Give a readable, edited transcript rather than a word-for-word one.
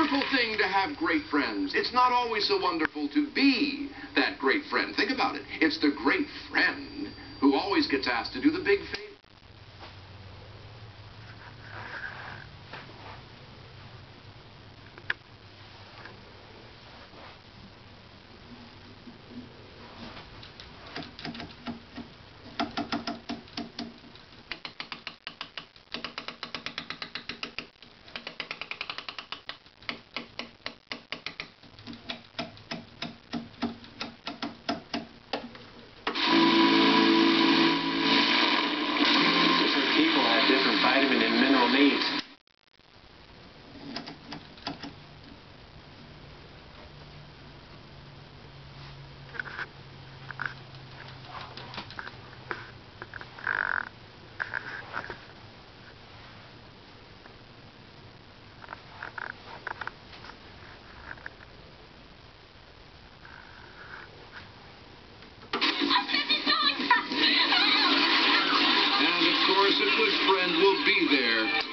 wonderful thing to have great friends. It's not always so wonderful to be that great friend. Think about it. It's the great friend who always gets asked to do the big favor. Different vitamin and mineral needs. And of course, a good friend will be there